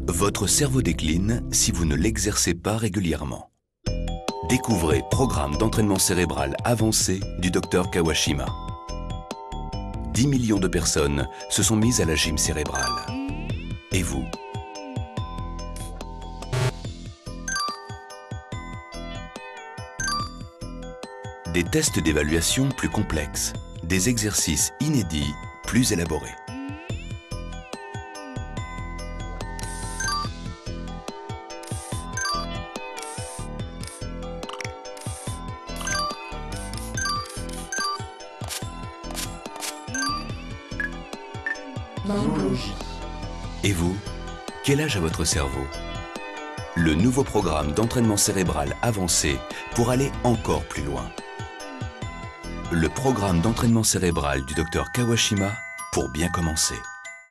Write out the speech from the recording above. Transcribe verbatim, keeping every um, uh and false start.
Votre cerveau décline si vous ne l'exercez pas régulièrement. Découvrez Programme d'entraînement cérébral avancé du docteur Kawashima. dix millions de personnes se sont mises à la gym cérébrale. Et vous? Des tests d'évaluation plus complexes, des exercices inédits plus élaborés. Et vous, quel âge a votre cerveau? Le nouveau programme d'entraînement cérébral avancé pour aller encore plus loin. Le programme d'entraînement cérébral du docteur Kawashima pour bien commencer.